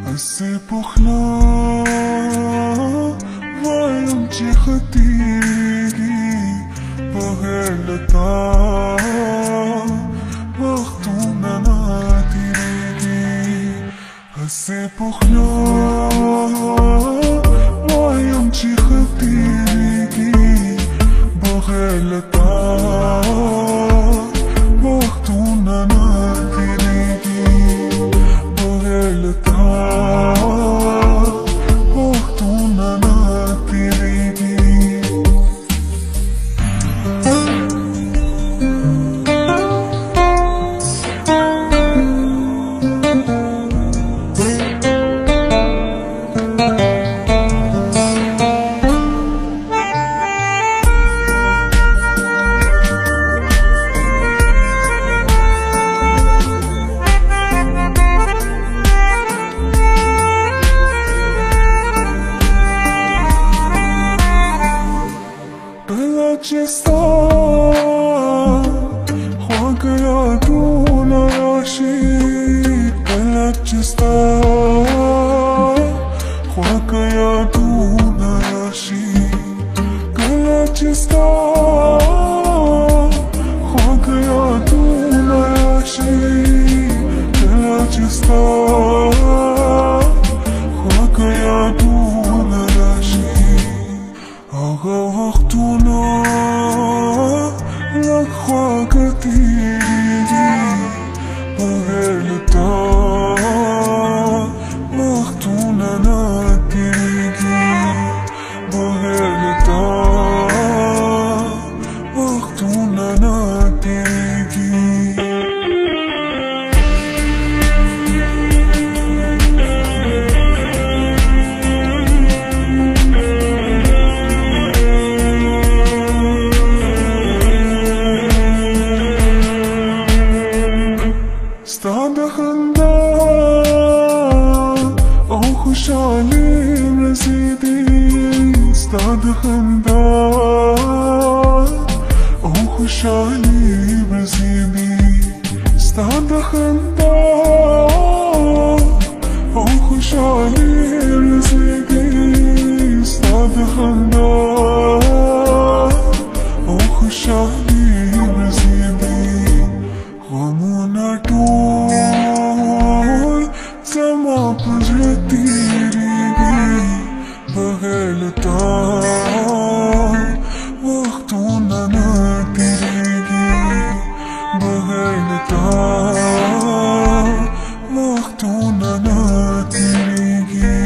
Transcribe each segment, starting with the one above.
هسه پخلا وایم چې ختیږي بغیر له تا وختونه نه تېرېږي هسې پخلا وایم چې ختیږي بغیر له تا وختونه نه تېرېږي بغیر له تا Just خواږه یادونه راشي کله چې ستا خواږه یادونه راشي کله چې ستا خواږه یادونه راشي کله چې ستا خواږه یادونه راشي هغه وختونه خواږه تېرېږي بغیر له تا وختونه نه تېرېږي بغیر له تا وختونه نه تېرېږي ستا د خندا او خوشحالي ورځې دي ستا د خندا او خوشحالي ورځې دي ستا د خندا او خوشحالي ورځې دي ستا د خندا او خوشحالي ورځې دي غمونه ټول زما په زړه تېرېږي بغیر له تا وختونه نه تېرېږي بغیر له تا وختونه نه تېرېږي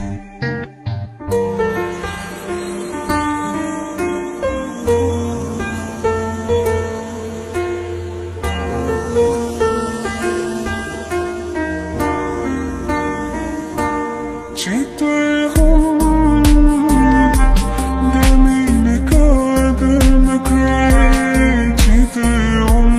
چې ته هم د مینې قدر نه کړې چې ته هم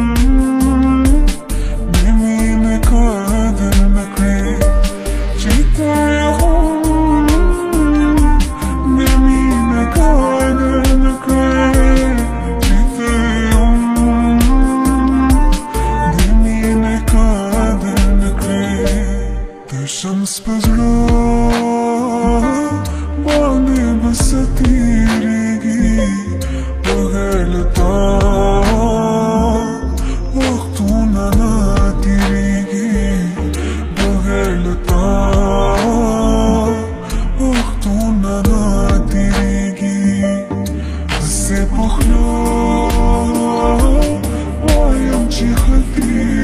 د مینې قدر نه کړې چې ته هم د مینې قدر نه کړې چې ته هم د مینې قدر نه کړې د شمس په زړه باندې بس تېرېږي بغیر له تا وختونه نه تېرېږي بغیر له تا وختونه نه تېرېږي هسې پخلا وایم چې ختیږي